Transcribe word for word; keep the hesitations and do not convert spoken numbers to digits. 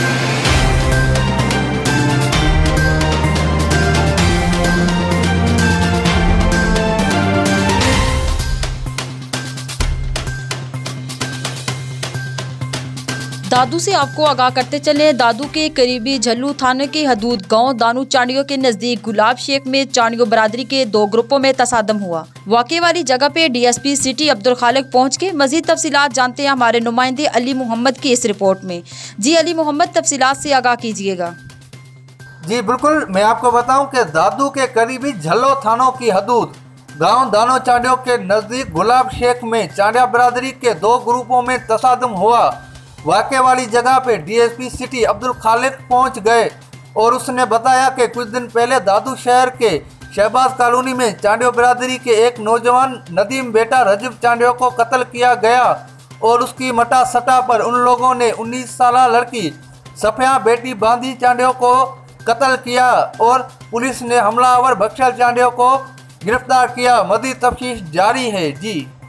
दादू से आपको आगाह करते चले, दादू के करीबी झल्लू थाने की हदूद गांव दानू चांडियों के नजदीक गुलाब शेख में चांडियों बरादरी के दो ग्रुपों में तसादम हुआ। वाक़े वाली जगह पे डीएसपी सिटी अब्दुल खालिक पहुंच के मजीद तफसीलात जानते हैं हमारे नुमाइंदे अली मोहम्मद की इस रिपोर्ट में। जी अली मोहम्मद, तफसीलात से आगाह कीजिएगा। जी बिल्कुल, मैं आपको बताऊं कि दादू के करीबी झल्लो थानों की हदूद गांव दानो चांडियों के नजदीक गुलाब शेख में चांडिया बरादरी के दो ग्रुपों में तसादम हुआ। वाक़े वाली जगह पे डीएसपी सिटी अब्दुल खालिक पहुंच गए और उसने बताया कि कुछ दिन पहले दादू शहर के शहबाज कॉलोनी में चांडियों बरादरी के एक नौजवान नदीम बेटा रजब चांडियों को कत्ल किया गया और उसकी मटा सटा पर उन लोगों ने उन्नीस साल लड़की सफिया बेटी बांदी चांडियों को कत्ल किया और पुलिस ने हमलावर बख्शल चांडियों को गिरफ्तार किया। मज़ीद तफ्तीश जारी है। जी।